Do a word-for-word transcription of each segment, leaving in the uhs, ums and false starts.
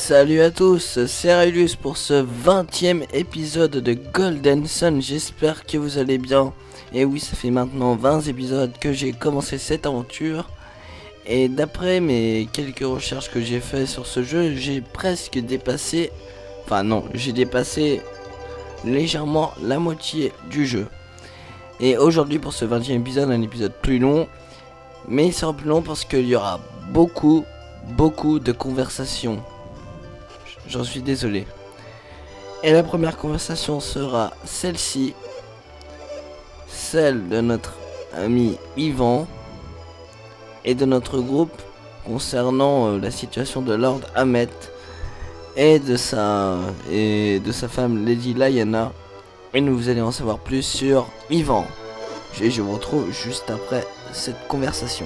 Salut à tous, c'est Raylus pour ce vingtième épisode de Golden Sun. J'espère que vous allez bien. Et oui, ça fait maintenant vingt épisodes que j'ai commencé cette aventure. Et d'après mes quelques recherches que j'ai fait sur ce jeu, j'ai presque dépassé... Enfin non, j'ai dépassé légèrement la moitié du jeu. Et aujourd'hui pour ce vingtième épisode, un épisode plus long. Mais il sera plus long parce qu'il y aura beaucoup, beaucoup de conversations. J'en suis désolé. Et la première conversation sera celle-ci. Celle de notre ami Yvan. Et de notre groupe concernant euh, la situation de Lord Ahmet. Et de sa, et de sa femme Lady Lyanna. Et nous vous allez en savoir plus sur Yvan. Et je vous retrouve juste après cette conversation.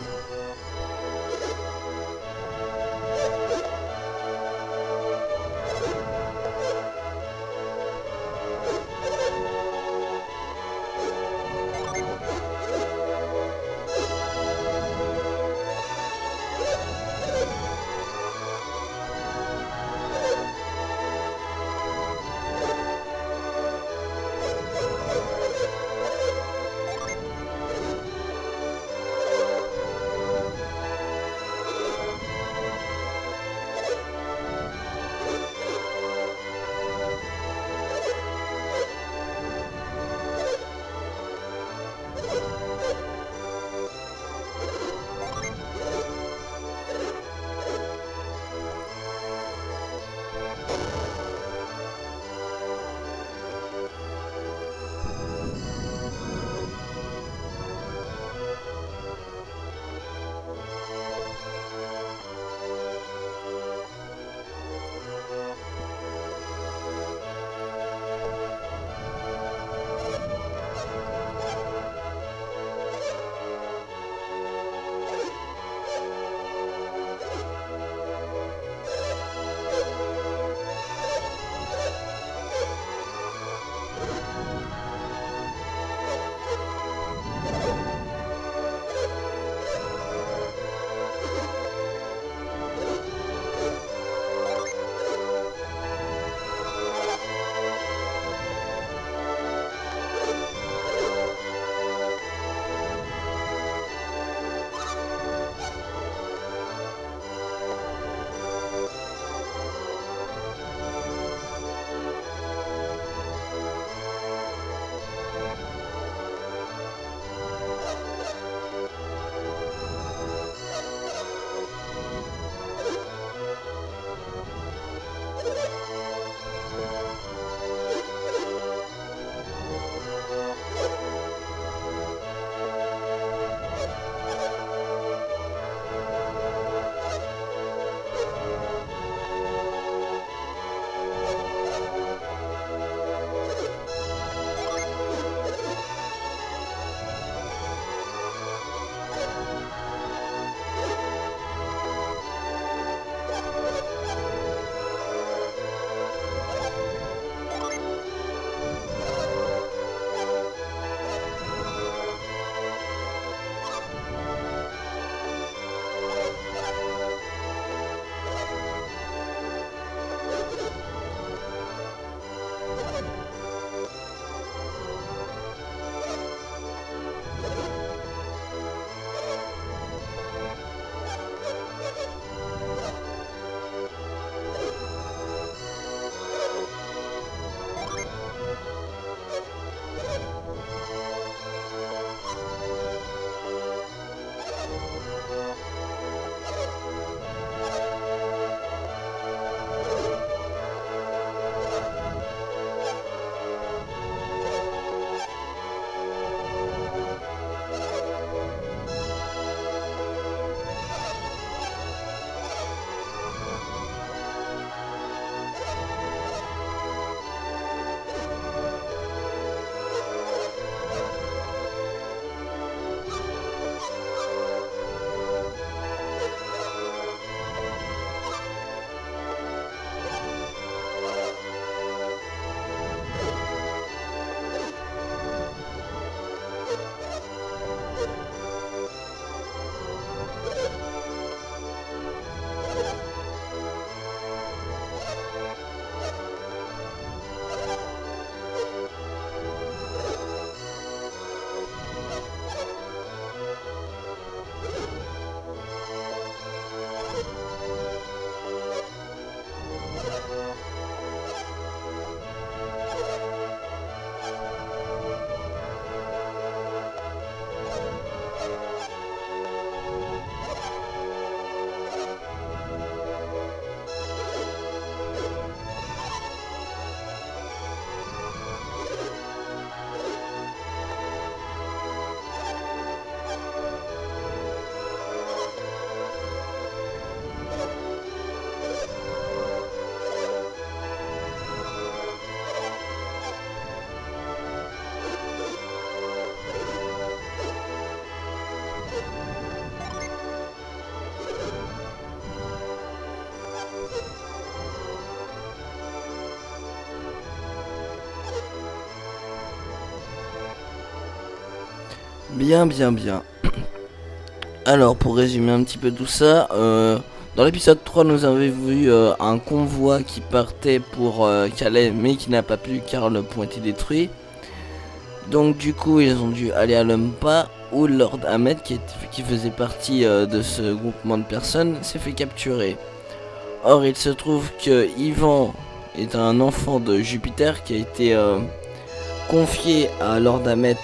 Bien, bien, bien. Alors, pour résumer un petit peu tout ça, euh, dans l'épisode trois, nous avons vu euh, un convoi qui partait pour euh, Calais, mais qui n'a pas pu car le pont était détruit. Donc, du coup, ils ont dû aller à Lumpa, où Lord Ahmed, qui, était, qui faisait partie euh, de ce groupement de personnes, s'est fait capturer. Or, il se trouve que Ivan est un enfant de Jupiter qui a été euh, confié à Lord Ahmed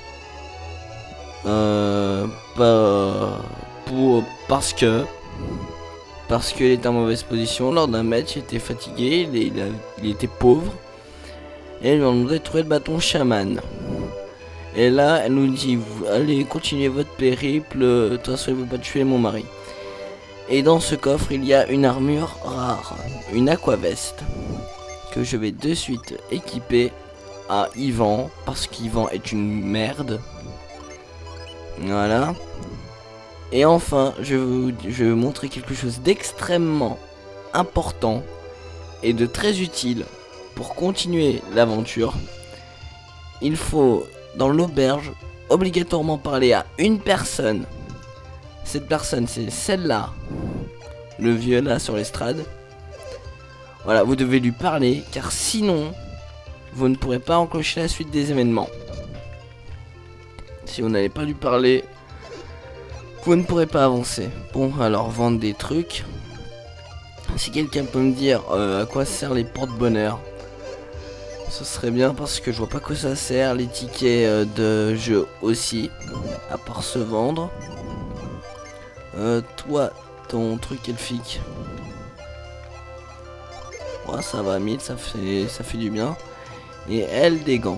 euh, par, pour, parce que parce qu'il était en mauvaise position. Lord Ahmed était fatigué, il, il, a, il était pauvre, et il lui a demandé de trouver le bâton chaman. Et là, elle nous dit, allez, continuez votre périple, de toute façon, il ne veut pas tuer mon mari. Et dans ce coffre, il y a une armure rare, une aquaveste, que je vais de suite équiper à Ivan, parce qu'Ivan est une merde. Voilà. Et enfin, je vais vous, je vais vous montrer quelque chose d'extrêmement important et de très utile pour continuer l'aventure. Il faut, dans l'auberge, obligatoirement parler à une personne. Cette personne, c'est celle-là, le vieux là sur l'estrade. Voilà, vous devez lui parler, car sinon, vous ne pourrez pas enclencher la suite des événements. Si vous n'allez pas lui parler, vous ne pourrez pas avancer. Bon, alors, vendre des trucs. Si quelqu'un peut me dire euh, à quoi servent les porte-bonheur, ce serait bien, parce que je vois pas à quoi ça sert. Les tickets euh, de jeu aussi, à part se vendre. Euh, toi, ton truc elfique. Ouais, ça va, mille, ça fait, ça fait du bien. Et elle, des gants.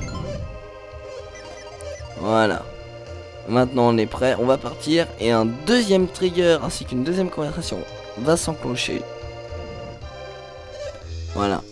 Voilà. Maintenant, on est prêt. On va partir. Et un deuxième trigger ainsi qu'une deuxième conversation va s'enclencher. Voilà.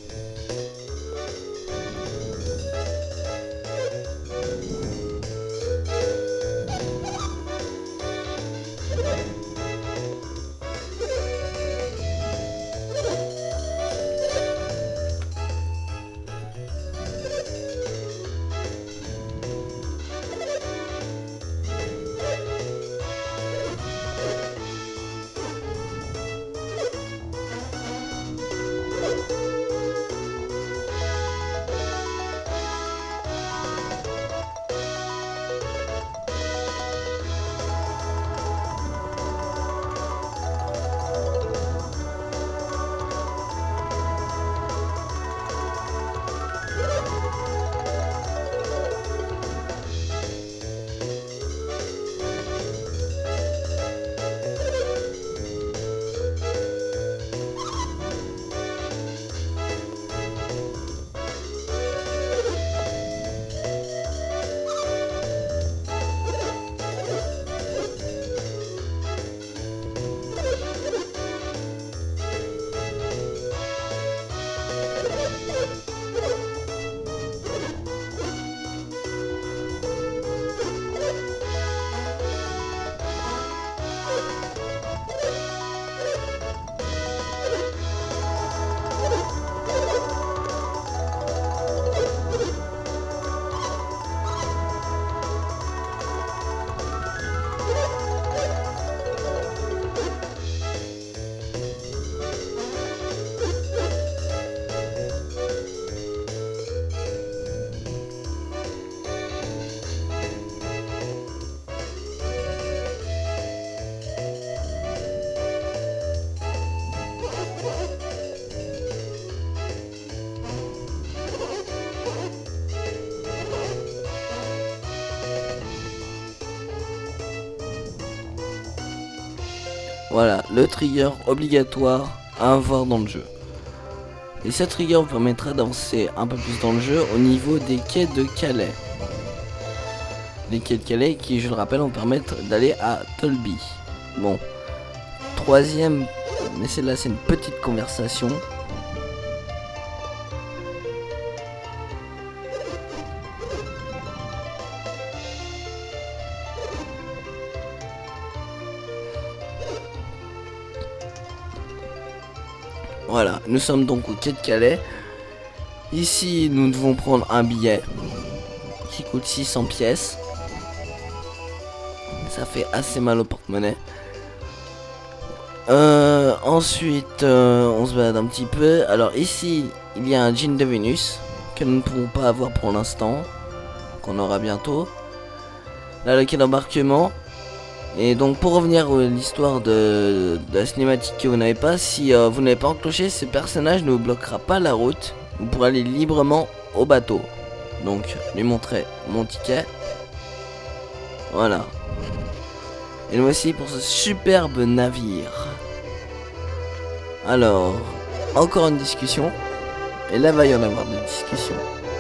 Voilà, le trigger obligatoire à avoir dans le jeu. Et cette trigger vous permettra d'avancer un peu plus dans le jeu au niveau des quais de Calais. Les quais de Calais qui, je le rappelle, vont permettre d'aller à Tolby. Bon, troisième, mais celle-là c'est une petite conversation. Voilà, nous sommes donc au quai de Calais. Ici, nous devons prendre un billet qui coûte six cents pièces. Ça fait assez mal au porte-monnaie. Euh, ensuite, euh, on se balade un petit peu. Alors ici, il y a un jean de Vénus que nous ne pouvons pas avoir pour l'instant, qu'on aura bientôt. Là, le quai d'embarquement. Et donc, pour revenir à l'histoire de, de la cinématique que vous n'avez pas, si euh, vous n'avez pas enclenché, ce personnage ne vous bloquera pas la route. Vous pourrez aller librement au bateau. Donc, lui montrer mon ticket. Voilà. Et nous voici pour ce superbe navire. Alors, encore une discussion. Et là, va y en avoir des discussions.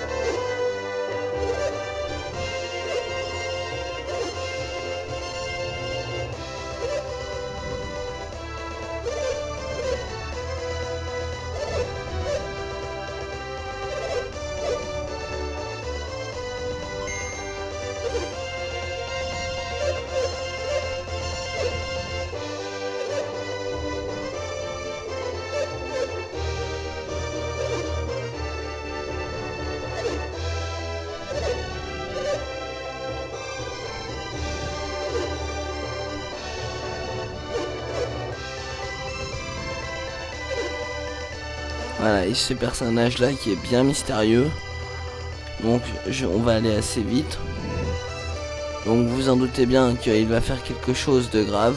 Voilà, et ce personnage là qui est bien mystérieux. Donc je, on va aller assez vite. Donc vous en doutez bien qu'il va faire quelque chose de grave.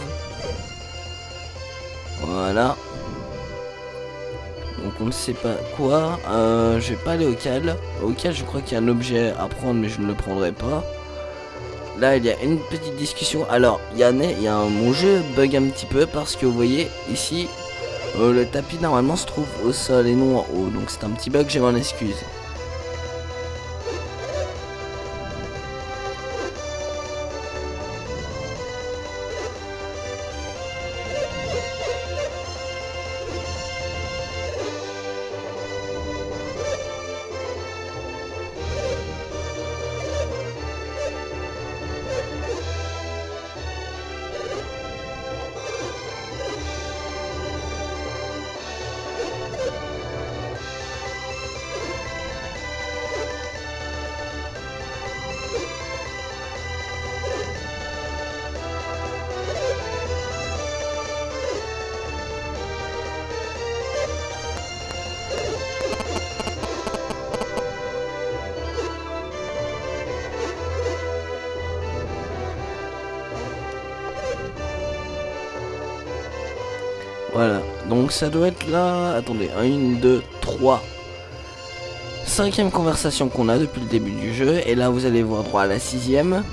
Voilà. Donc on ne sait pas quoi. Euh, je vais pas aller au cal. Au cal je crois qu'il y a un objet à prendre mais je ne le prendrai pas. Là il y a une petite discussion. Alors il y en a, il y a un, mon jeu bug un petit peu parce que vous voyez ici euh, le tapis normalement se trouve au sol et non en haut. Donc c'est un petit bug, je m'en excuse. Voilà, donc ça doit être là. Attendez, un, deux, trois. Cinquième conversation qu'on a depuis le début du jeu. Et là vous allez voir droit à la sixième.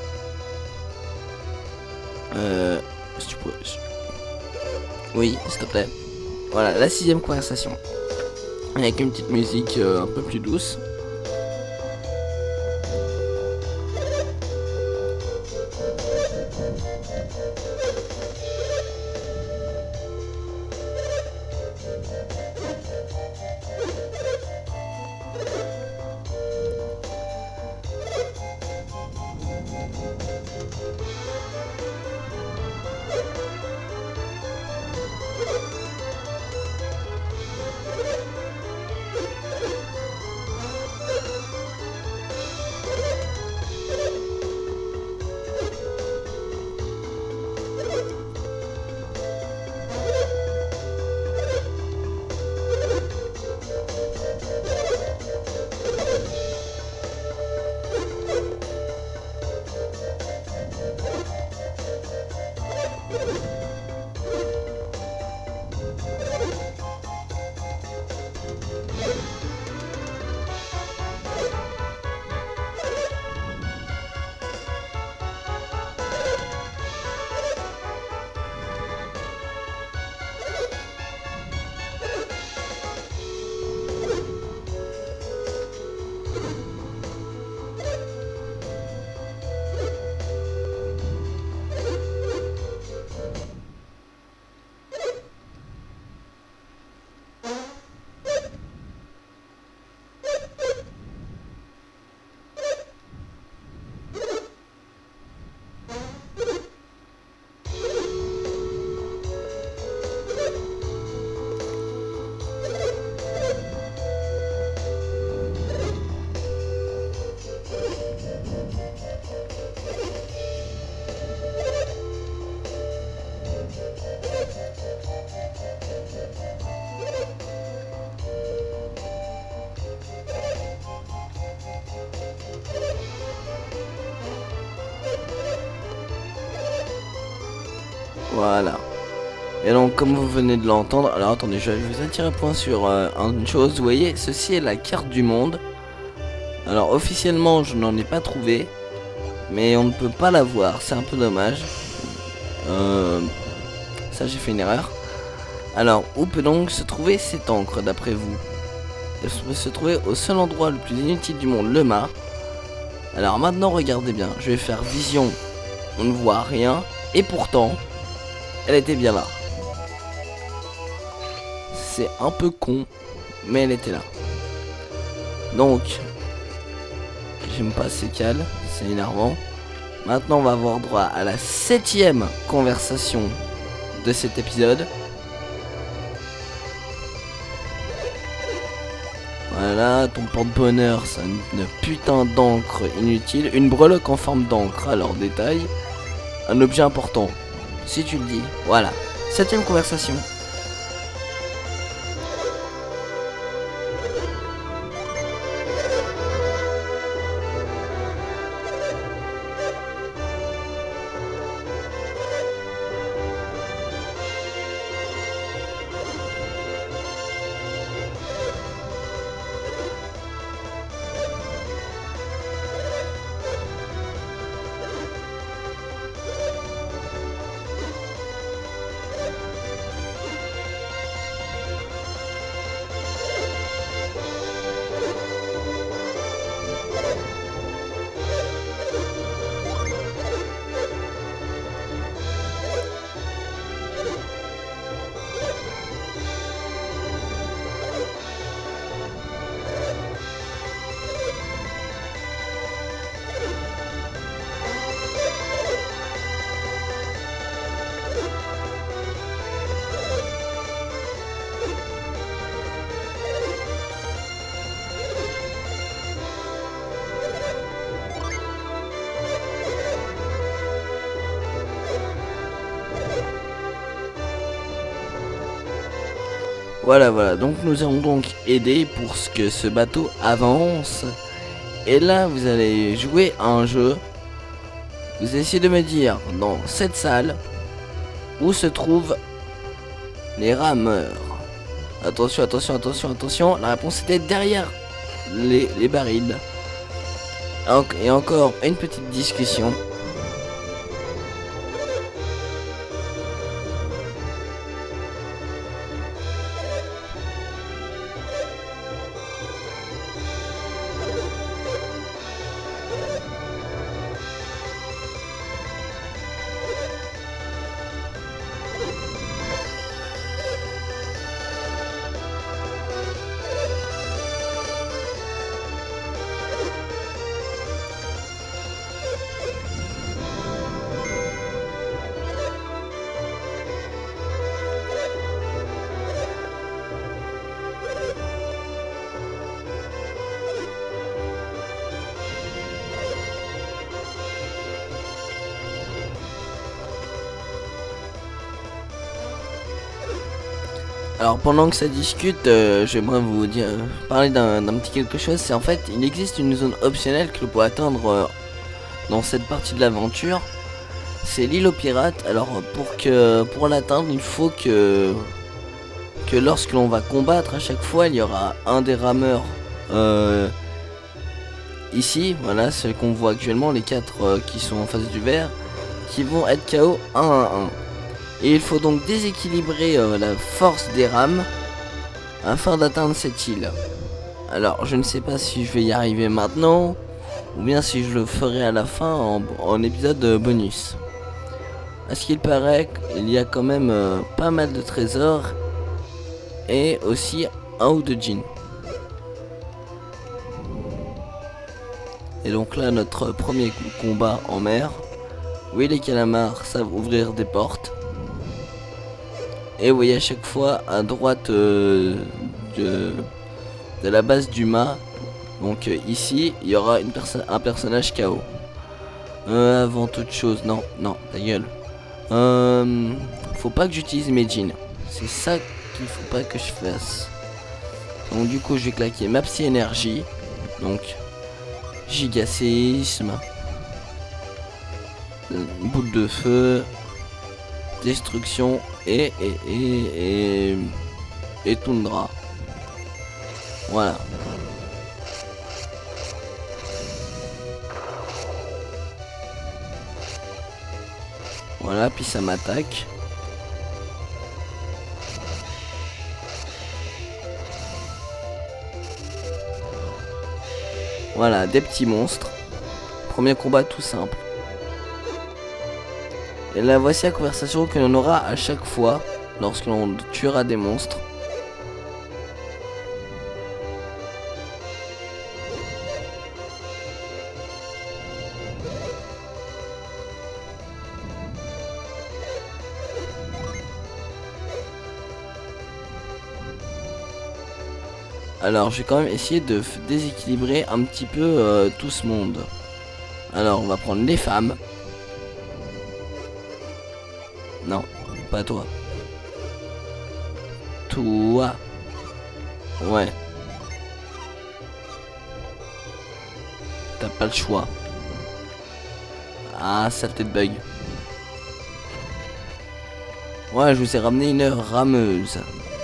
Euh. Si tu pourrais... Oui, s'il te plaît. Voilà, la sixième conversation. Avec une petite musique euh, un peu plus douce. Voilà. Et donc comme vous venez de l'entendre, alors attendez, je vais vous attirer un point sur euh, une chose. Vous voyez, ceci est la carte du monde. Alors officiellement je n'en ai pas trouvé, mais on ne peut pas la voir, c'est un peu dommage. Euh, ça j'ai fait une erreur. Alors où peut donc se trouver cette encre d'après vous? Elle peut se trouver au seul endroit le plus inutile du monde, le mât. Alors maintenant regardez bien, je vais faire vision, on ne voit rien, et pourtant elle était bien là. C'est un peu con, mais elle était là. Donc, j'aime pas ces cales, c'est énervant. Maintenant, on va avoir droit à la septième conversation de cet épisode. Voilà, ton porte-bonheur, c'est une putain d'encre inutile. Une breloque en forme d'encre, alors détail. Un objet important, si tu le dis. Voilà, septième conversation. Voilà, voilà, donc nous allons donc aider pour ce que ce bateau avance. Et là, vous allez jouer à un jeu. Vous essayez de me dire, dans cette salle, où se trouvent les rameurs. Attention, attention, attention, attention. La réponse était derrière les, les barils. Et encore une petite discussion. Alors pendant que ça discute, euh, j'aimerais vous dire, euh, parler d'un petit quelque chose. C'est en fait, il existe une zone optionnelle que l'on peut atteindre euh, dans cette partie de l'aventure. C'est l'île aux pirates. Alors pour que pour l'atteindre, il faut que que lorsque l'on va combattre, à chaque fois, il y aura un des rameurs euh, ici. Voilà, ceux qu'on voit actuellement, les quatre euh, qui sont en face du verre, qui vont être K O un à un. Et il faut donc déséquilibrer euh, la force des rames afin d'atteindre cette île. Alors je ne sais pas si je vais y arriver maintenant ou bien si je le ferai à la fin en, en épisode bonus. À ce qu'il paraît, il y a quand même euh, pas mal de trésors et aussi un ou deux djinns. Et donc là notre premier combat en mer. Oui, les calamars savent ouvrir des portes. Et vous voyez à chaque fois à droite euh, de, de la base du mât. Donc euh, ici il y aura une perso un personnage K O. Euh, avant toute chose, non, non, ta gueule. Euh, faut pas que j'utilise mes djinns. C'est ça qu'il faut pas que je fasse. Donc du coup je vais claquer ma psy énergie. Donc gigaséisme. Boule de feu. destruction et et et et, et toundra. Voilà. Voilà, puis ça m'attaque. Voilà, des petits monstres. Premier combat tout simple. Et là voici la conversation que l'on aura à chaque fois lorsque l'on tuera des monstres. Alors je vais quand même essayer de déséquilibrer un petit peu euh, tout ce monde. Alors on va prendre les femmes. Non, pas toi. Toi. Ouais. T'as pas le choix. Ah, saleté de bug. Ouais, je vous ai ramené une rameuse.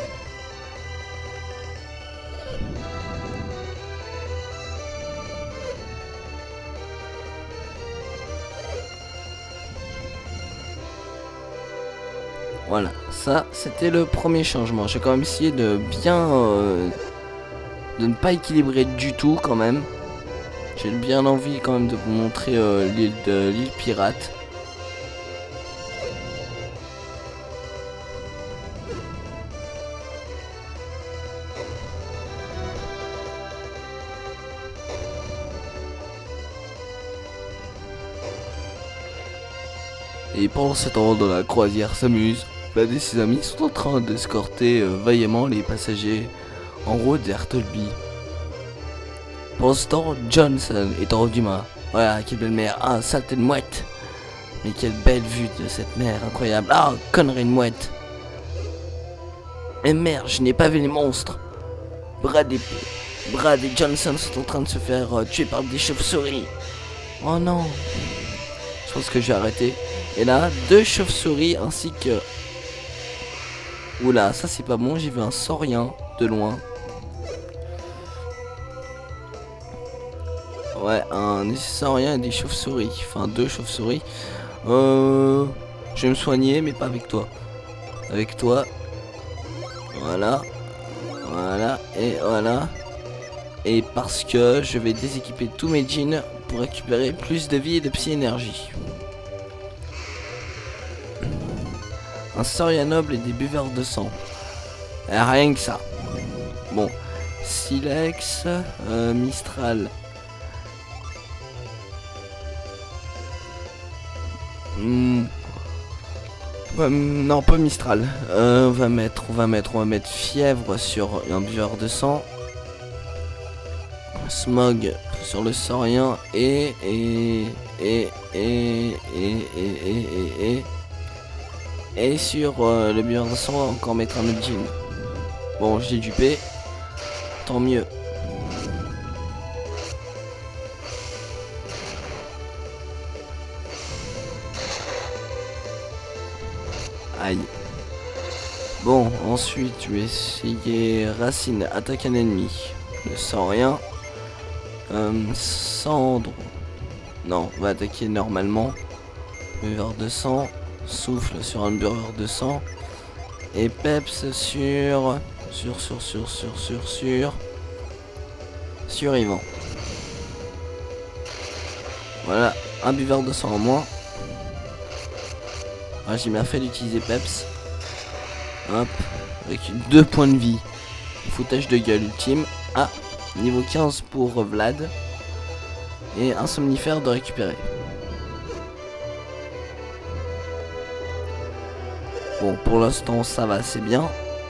Voilà, ça c'était le premier changement. J'ai quand même essayé de bien euh, de ne pas équilibrer du tout quand même. J'ai bien envie quand même de vous montrer euh, l'île de l'île pirate. Et pendant ce temps, dans la croisière s'amuse. Vlad et ses amis sont en train d'escorter euh, vaillamment les passagers en route vers Tolby. Pendant ce temps, Johnson est en haut du mât. Voilà, quelle belle mer. Ah, saleté de mouette. Mais quelle belle vue de cette mer, incroyable. Ah, connerie de mouette. Et merde, je n'ai pas vu les monstres. Brad et, Brad et Johnson sont en train de se faire euh, tuer par des chauves-souris. Oh non. Je pense que je vais arrêter. Et là, deux chauves-souris ainsi que... Oula, ça c'est pas bon, j'ai vu un saurien de loin. Ouais, un saurien et des chauves-souris. Enfin, deux chauves-souris. Euh... Je vais me soigner, mais pas avec toi. Avec toi. Voilà. Voilà, et voilà. Et parce que je vais déséquiper tous mes jeans pour récupérer plus de vie et de psy-énergie. Un saurien noble et des buveurs de sang. Et rien que ça. Bon. Silex, euh, Mistral. Hmm. Ouais, non, pas Mistral. Euh, on va mettre, on va mettre, on va mettre fièvre sur un buveur de sang. Smog sur le saurien et et et et et et et et et et sur euh, le buveur de sang on va encore mettre un autre jean. Bon, j'ai dupé, tant mieux. Aïe. Bon, ensuite je vais essayer Racine, attaque un ennemi. Ne sens rien. Euh, cendre. Non, on va attaquer normalement. Buveur de sang. Souffle sur un buveur de sang. Et peps sur... Sur, sur, sur, sur, sur, sur... Survivant. Voilà, un buveur de sang en moins. Ah, j'ai bien fait d'utiliser peps. Hop, avec deux points de vie. Foutage de gueule ultime. Ah, niveau quinze pour Vlad. Et un somnifère de récupérer. Bon, pour l'instant ça va, c'est bien.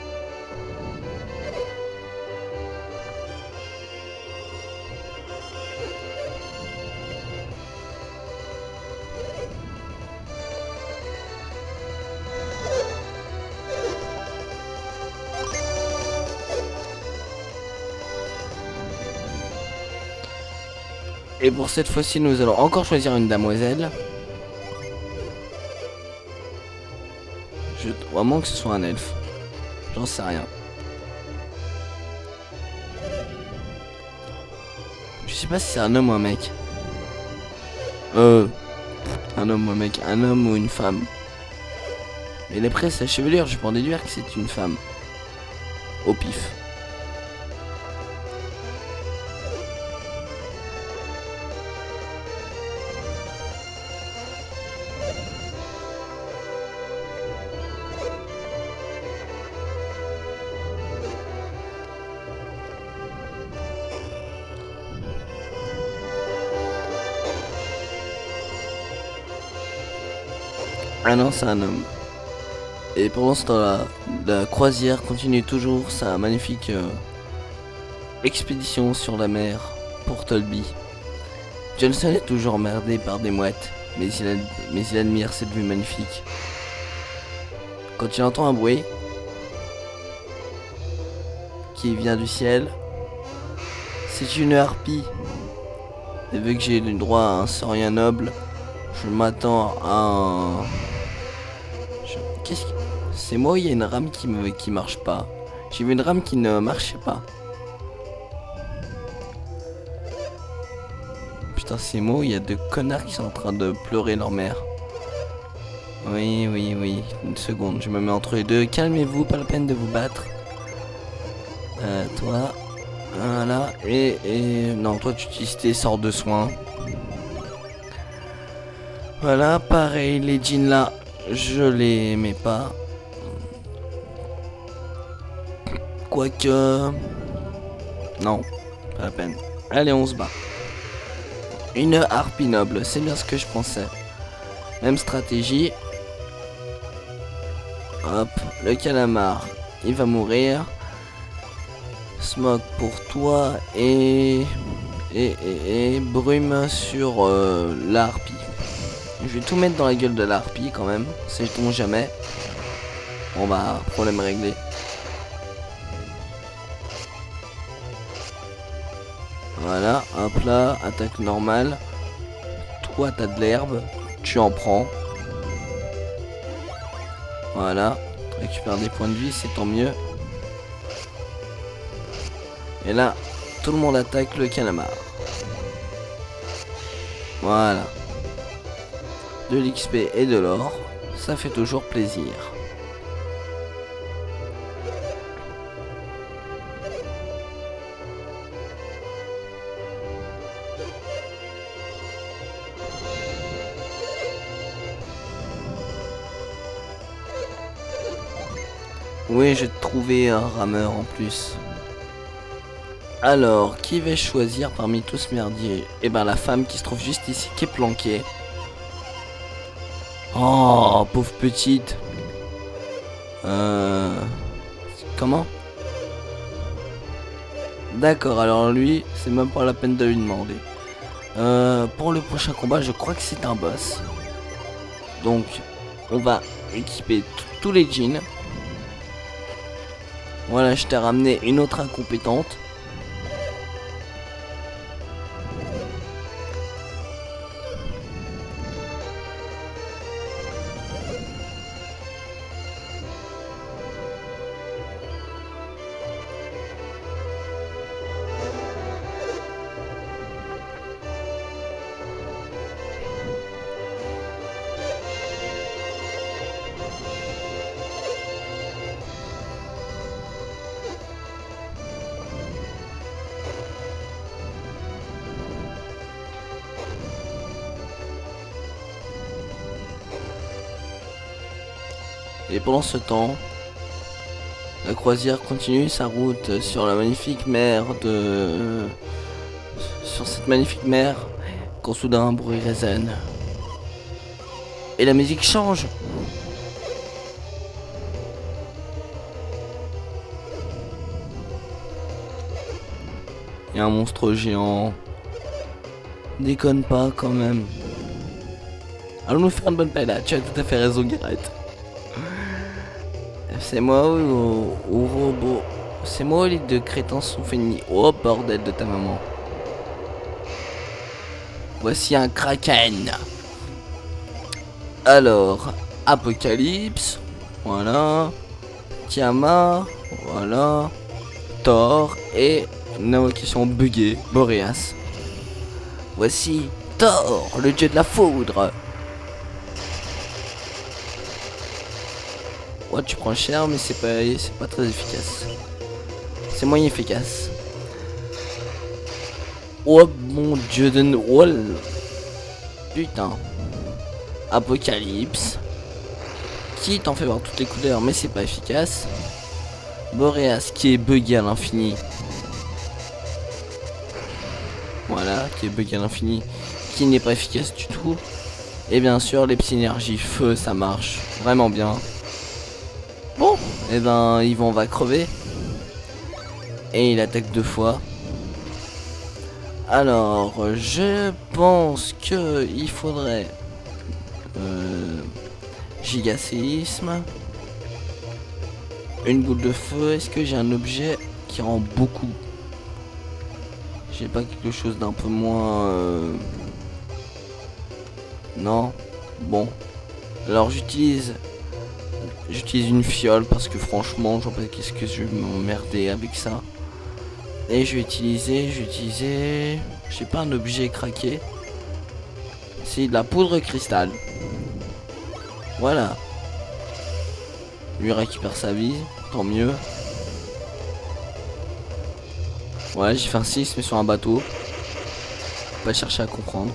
Et pour cette fois-ci, nous allons encore choisir une damoiselle. Je... Vraiment que ce soit un elfe. J'en sais rien. Je sais pas si c'est un homme ou un mec. Euh... Un homme ou un mec. Un homme ou une femme. Mais d'après sa chevelure, je peux en déduire que c'est une femme. Au pif. Ah non, c'est un homme. Et pendant ce temps-là, la croisière continue toujours sa magnifique euh, expédition sur la mer pour Tolby. Johnson est toujours emmerdé par des mouettes, mais il, a, mais il admire cette vue magnifique. Quand il entend un bruit qui vient du ciel, c'est une harpie. Et vu que j'ai le droit à un saurien noble, je m'attends à un... Qu'est-ce que... C'est moi, il y a une rame qui me qui marche pas. J'ai vu une rame qui ne marchait pas. Putain, c'est moi, il y a deux connards qui sont en train de pleurer leur mère. Oui, oui, oui. Une seconde, je me mets entre les deux. Calmez-vous, pas la peine de vous battre. Euh, toi. Voilà. Et, et... Non, toi, tu utilises tes sorts de soins. Voilà, pareil, les jeans là, je les mets pas. Quoique... Non, pas la peine. Allez, on se bat. Une harpie noble, c'est bien ce que je pensais. Même stratégie. Hop, le calamar, il va mourir. Smoke pour toi et... Et, et, et brume sur euh, la harpie. Je vais tout mettre dans la gueule de la harpie quand même, sait-on jamais. Bon bah, problème réglé. Voilà, hop là, attaque normale. Toi t'as de l'herbe, tu en prends. Voilà, récupère des points de vie, c'est tant mieux. Et là, tout le monde attaque le calamar. Voilà. De l'X P et de l'or, ça fait toujours plaisir. Oui, j'ai trouvé un rameur en plus. Alors, qui vais-je choisir parmi tous ce merdier? Eh ben la femme qui se trouve juste ici, qui est planquée. Oh, pauvre petite. Euh... Comment? D'accord, alors lui, c'est même pas la peine de lui demander. Euh, pour le prochain combat, je crois que c'est un boss. Donc, on va équiper tous les jeans. Voilà, je t'ai ramené une autre incompétente. Et pendant ce temps, la croisière continue sa route sur la magnifique mer de... Sur cette magnifique mer, quand soudain un bruit résonne. Et la musique change. Il y a un monstre géant. Déconne pas quand même. Allons nous faire une bonne balade, tu as tout à fait raison, Garrett. C'est moi ou, ou robot? C'est moi ou les deux crétins sont finis? Oh bordel de ta maman. Voici un kraken. Alors, Apocalypse. Voilà. Tiamat. Voilà. Thor et une invocation buggée, Boreas. Voici Thor, le dieu de la foudre. Ouais, tu prends cher, mais c'est pas, c'est pas très efficace. C'est moyen efficace. Oh mon dieu de Noël. Putain. Apocalypse. Qui t'en fait voir toutes les couleurs, mais c'est pas efficace. Boreas qui est bugué à l'infini. Voilà, qui est bugué à l'infini. Qui n'est pas efficace du tout. Et bien sûr, les psynergies feu, ça marche vraiment bien. Bon, et ben, Yvan va crever. Et il attaque deux fois. Alors, je pense que il faudrait euh, gigaséisme. Une boule de feu. Est-ce que j'ai un objet qui rend beaucoup? J'ai pas quelque chose d'un peu moins... Euh... Non. Bon. Alors j'utilise... J'utilise une fiole parce que franchement, je vois pas qu'est-ce que je vais m'emmerder avec ça. Et je vais utiliser... Je vais utiliser... J'ai pas un objet craqué. C'est de la poudre cristal. Voilà. Lui récupère sa vie, tant mieux. Ouais, j'ai fait un séisme sur un bateau. Pas chercher à comprendre.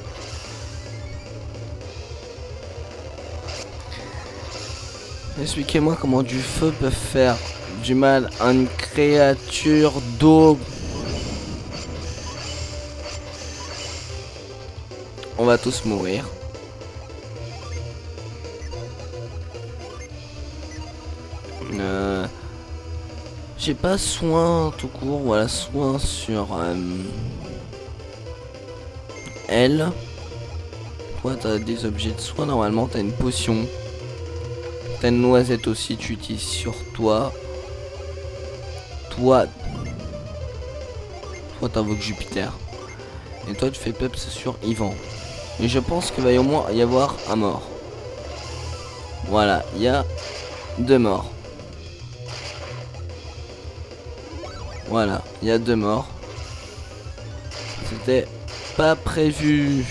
Expliquez-moi comment du feu peut faire du mal à une créature d'eau. On va tous mourir. Euh, j'ai pas soin tout court, voilà, soin sur euh, elle. Toi t'as des objets de soin, normalement t'as une potion. T'as une noisette aussi, tu utilises sur toi. Toi, toi t'invoques Jupiter. Et toi tu fais peps sur Yvan. Et je pense qu'il va y au moins y avoir un mort. Voilà, il y a deux morts. Voilà, il y a deux morts. C'était pas prévu.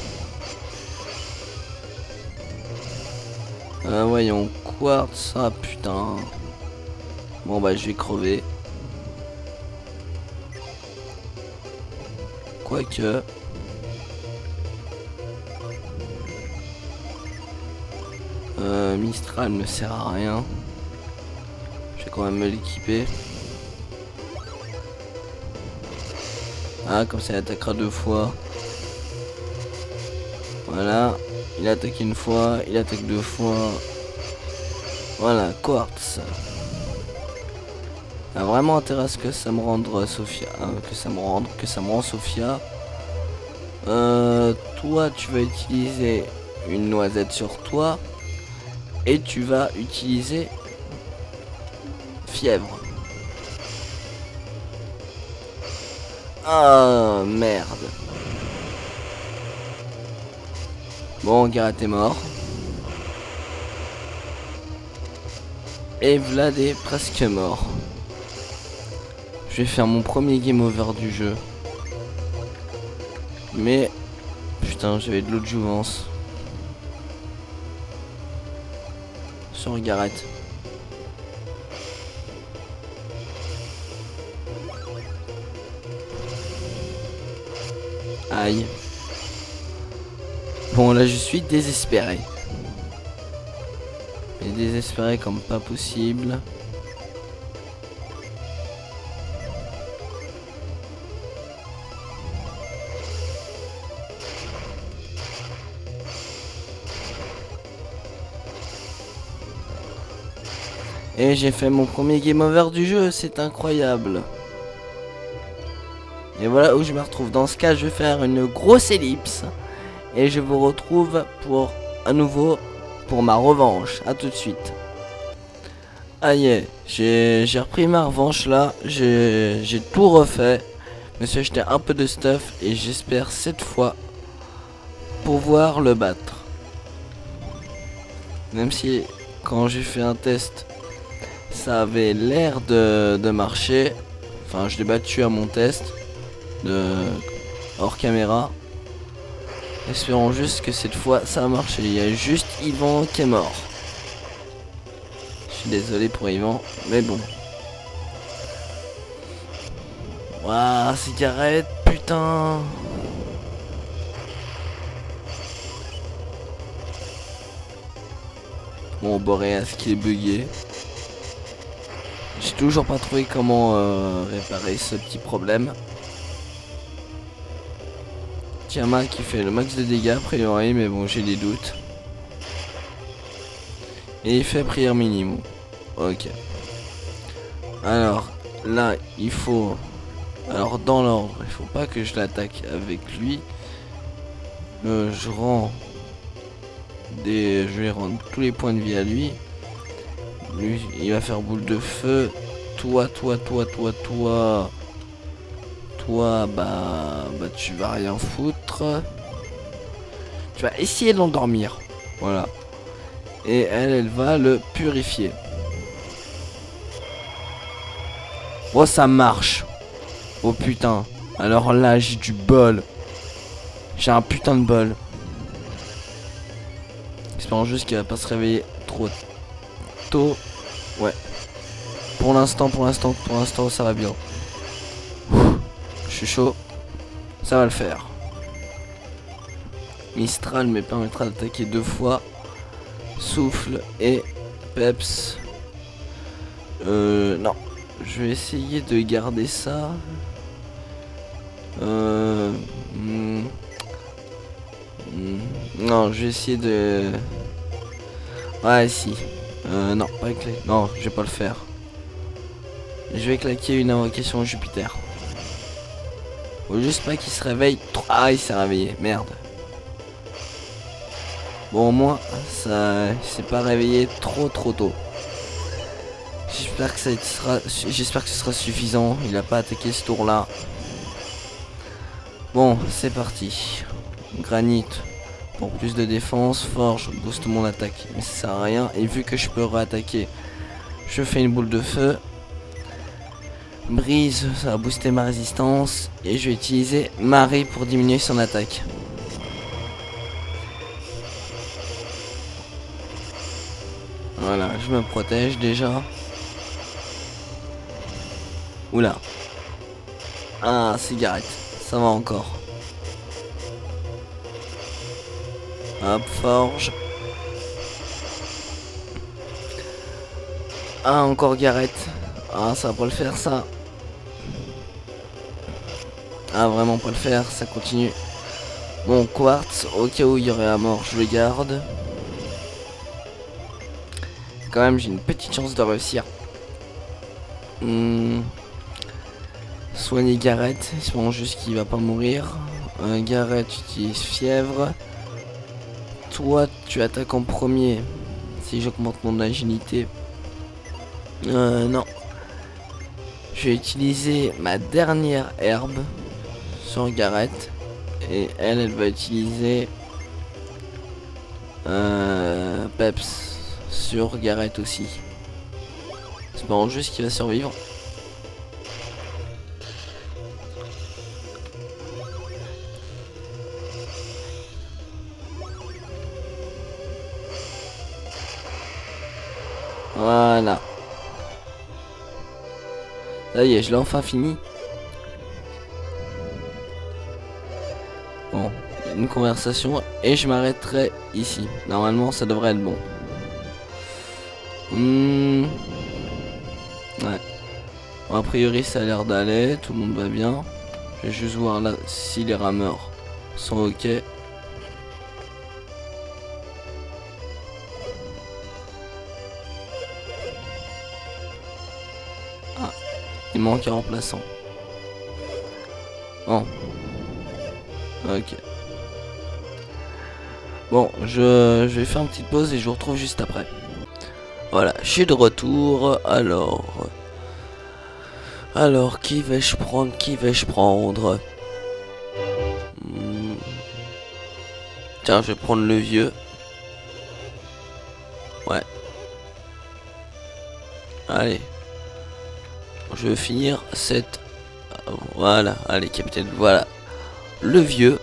Euh, voyons, quartz, ah putain. Bon bah je vais crever. Quoique. Euh, Mistral ne sert à rien. Je vais quand même me l'équiper. Ah, comme ça il attaquera deux fois. Voilà. Il attaque une fois, il attaque deux fois. Voilà, quartz. Il a vraiment intérêt à ce que ça me rende Sophia. Euh, que ça me rende, que ça me rend Sophia. Euh, toi, tu vas utiliser une noisette sur toi. Et tu vas utiliser fièvre. Ah, merde. Bon, Gareth est mort. Et Vlad est presque mort. Je vais faire mon premier game over du jeu. Mais, putain, j'avais de l'eau de jouvence. Sur Gareth. Aïe. Bon, là je suis désespéré. Et désespéré comme pas possible. Et j'ai fait mon premier game over du jeu, c'est incroyable. Et voilà où je me retrouve. Dans ce cas, je vais faire une grosse ellipse. Et je vous retrouve pour à nouveau pour ma revanche. A tout de suite. Aïe, j'ai repris ma revanche là. J'ai tout refait. Je me suis acheté un peu de stuff. Et j'espère cette fois pouvoir le battre. Même si quand j'ai fait un test, ça avait l'air de, de marcher. Enfin, je l'ai battu à mon test de hors caméra. Espérons juste que cette fois ça a marché. Il y a juste Yvan qui est mort. Je suis désolé pour Yvan, mais bon. Waouh, cigarette, putain. Bon, Boréas qui est bugué. J'ai toujours pas trouvé comment euh, réparer ce petit problème. Tiamat qui fait le max de dégâts a priori, mais bon, j'ai des doutes. Et il fait prière minimum. Ok. Alors, là, il faut... Alors, dans l'ordre, il faut pas que je l'attaque avec lui. Euh, je rends... Des... Je vais rendre tous les points de vie à lui. Lui, il va faire boule de feu. Toi, toi, toi, toi, toi... Toi, bah... Bah, tu vas rien foutre. Tu vas essayer de l'endormir. Voilà. Et elle, elle va le purifier. Oh, ça marche. Oh putain. Alors là, j'ai du bol. J'ai un putain de bol. J'espère juste qu'il va pas se réveiller trop tôt. Ouais. Pour l'instant, pour l'instant, pour l'instant, ça va bien. Je suis chaud. Ça va le faire. Mistral me permettra d'attaquer deux fois. Souffle et peps. Euh, non. Je vais essayer de garder ça. Euh, hmm, hmm, non, je vais essayer de... Ouais, si. Euh, non, pas clé. Non, je vais pas le faire. Je vais claquer une invocation Jupiter. Faut juste pas qu'il se réveille trop. Ah, il s'est réveillé. Merde. Bon, au moins, ça s'est pas réveillé trop trop tôt. J'espère que ça sera, j'espère que ce sera suffisant. Il a pas attaqué ce tour là. Bon, c'est parti. Granit pour plus de défense. Forge booste mon attaque, mais ça sert à rien. Et vu que je peux réattaquer, je fais une boule de feu. Brise, ça va booster ma résistance. Et je vais utiliser Marie pour diminuer son attaque. Voilà, je me protège déjà. Oula. Ah, cigarette. Ça va encore. Hop, forge. Ah, encore Gareth. Ah, ça va pas le faire, ça. Ah, vraiment pas le faire, ça continue. Bon, quartz, au cas où il y aurait la mort, je le garde. Quand même, j'ai une petite chance de réussir. Hmm. Soigner Gareth, espérons juste qu'il va pas mourir. Euh, Gareth utilise fièvre. Toi, tu attaques en premier. Si j'augmente mon agilité. Euh, non. Je vais utiliser ma dernière herbe sur Gareth. Et elle, elle va utiliser euh, Peps sur Gareth aussi. Espérons juste qu'il va survivre. Voilà. Ça y est, je l'ai enfin fini. Bon, une conversation et je m'arrêterai ici. Normalement, ça devrait être bon. Hmm. Ouais. Bon, a priori, ça a l'air d'aller. Tout le monde va bien. Je vais juste voir là si les rameurs sont ok. Ah, il manque un remplaçant. Bon. Ok. Bon, je, je vais faire une petite pause et je vous retrouve juste après. Voilà, je suis de retour. Alors... Alors, qui vais-je prendre? Qui vais-je prendre? hmm. Tiens, je vais prendre le vieux. Ouais. Allez. Je veux finir cette... Voilà, allez capitaine, voilà. Le vieux.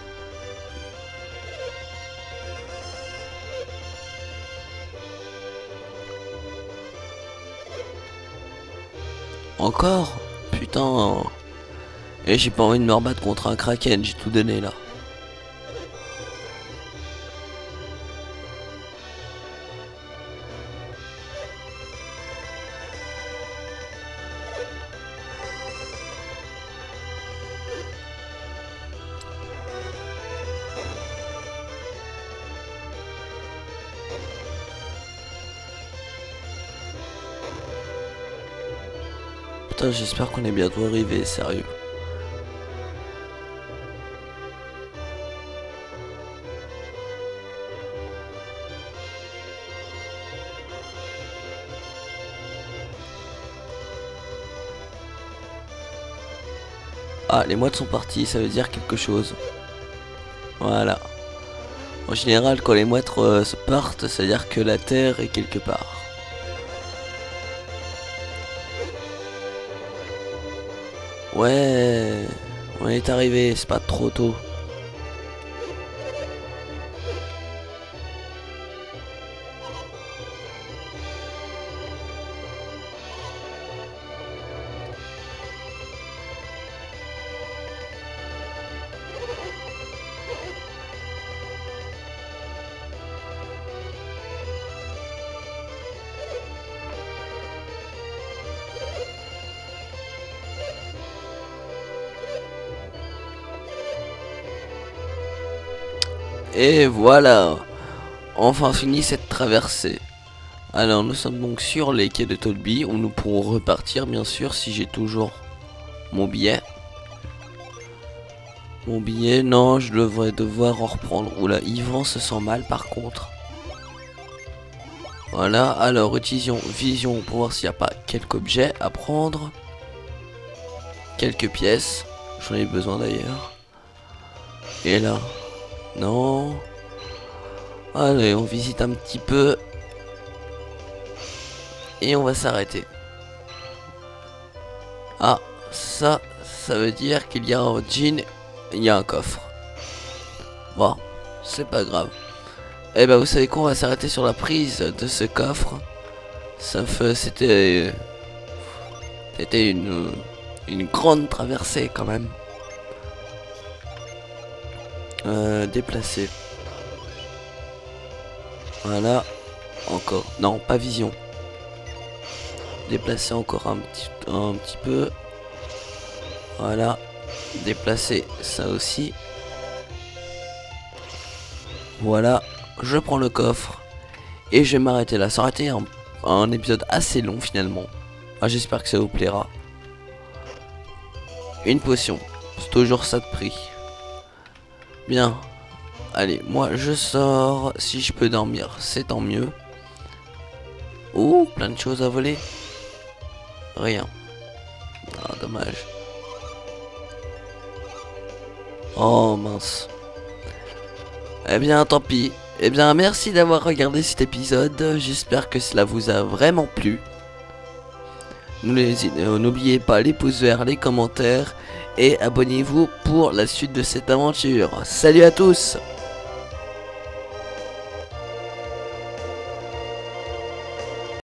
Encore? Putain. Et j'ai pas envie de me rebattre contre un kraken, j'ai tout donné là. Putain, j'espère qu'on est bientôt arrivé, sérieux. Ah, les mouettes sont parties, ça veut dire quelque chose. Voilà. En général, quand les mouettes euh, se partent, ça veut dire que la terre est quelque part. Ouais, on est arrivé, c'est pas trop tôt. Et voilà, enfin fini cette traversée. Alors nous sommes donc sur les quais de Tolby où nous pourrons repartir bien sûr si j'ai toujours mon billet. Mon billet, non, je devrais devoir en reprendre. Oula, Yvan se sent mal par contre. Voilà, alors utilisons vision pour voir s'il n'y a pas quelques objets à prendre. Quelques pièces, j'en ai besoin d'ailleurs. Et là, non. Allez, on visite un petit peu. Et on va s'arrêter. Ah, ça, ça veut dire qu'il y a un jean, il y a un coffre. Bon, c'est pas grave. Eh ben, vous savez quoi, on va s'arrêter sur la prise de ce coffre. Ça fait, c'était, c'était une, une grande traversée quand même. Euh, déplacer. Voilà. Encore. Non, pas vision. Déplacer encore un petit, un petit peu. Voilà. Déplacer ça aussi. Voilà. Je prends le coffre. Et je vais m'arrêter là. Ça aurait été un, un épisode assez long finalement. Ah, j'espère que ça vous plaira. Une potion. C'est toujours ça de prix. Bien. Allez, moi je sors. Si je peux dormir, c'est tant mieux. Oh, plein de choses à voler. Rien. Ah, dommage. Oh, mince. Eh bien, tant pis. Eh bien, merci d'avoir regardé cet épisode. J'espère que cela vous a vraiment plu. N'oubliez pas les pouces verts, les commentaires. Et abonnez-vous pour la suite de cette aventure. Salut à tous!